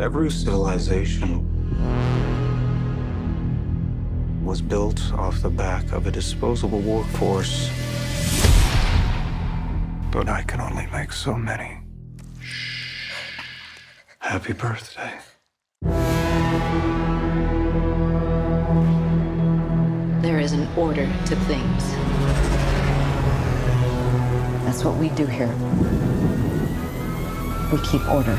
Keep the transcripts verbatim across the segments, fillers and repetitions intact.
Every civilization was built off the back of a disposable workforce. But I can only make so many. Happy birthday. There is an order to things. That's what we do here. We keep order.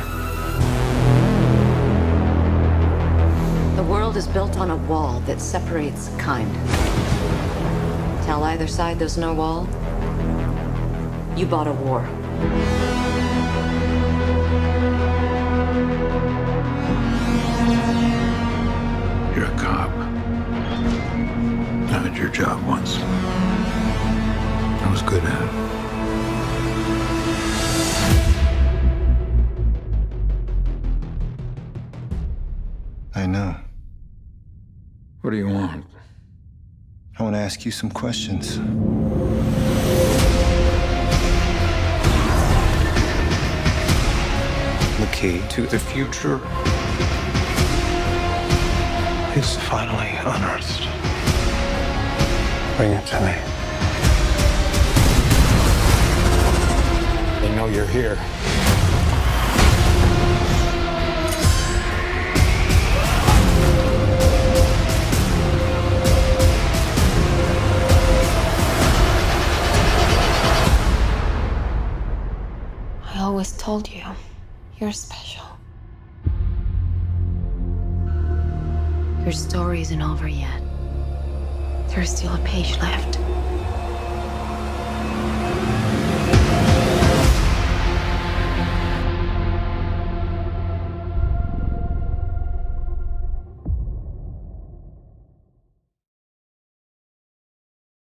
The world is built on a wall that separates kind. Tell either side there's no wall, you bought a war. You're a cop. I had your job once. I was good at it. I know. What do you want? I want to ask you some questions. The key to the future is finally unearthed. Bring it to me. They know you're here. I always told you, you're special. Your story isn't over yet. There's still a page left.